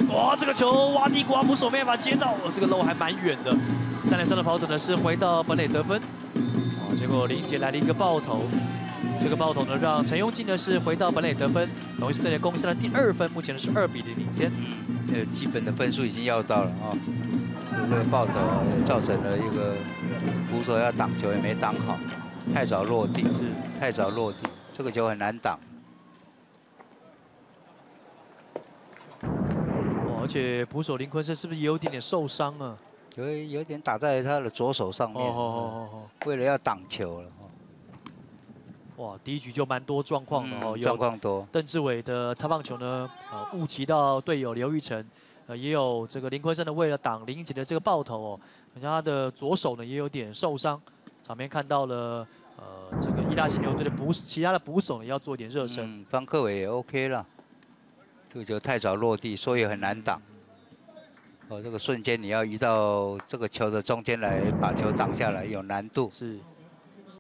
哇，这个球挖地瓜捕手没办法接到，这个漏还蛮远的。3垒上的跑者呢是回到本垒得分。哦，结果林英杰来了一个爆头，这个爆头呢让陈庸进呢是回到本垒得分，龙狮队攻下了第2分，目前呢是2比0领先。 基本的分数已经要到了啊。这个爆头也造成了一个捕手要挡球也没挡好，太早落地，太早落地，这个球很难挡。 而且捕手林坤生是不是也有一点点受伤啊？ 有点打在他的左手上面。为了要挡球了。 哇，第一局就蛮多状况的哦， 状况多。 邓志伟的擦棒球呢，误击到队友刘玉成，也有这个林坤生呢，为了挡林英杰的这个爆头哦，好像他的左手呢也有点受伤。场面看到了，这个义大犀牛队的其他的捕手呢要做一点热身。 方克伟也 OK 了。 这个球太早落地，所以很难挡。这个瞬间你要移到这个球的中间来，把球挡下来有难度。 是。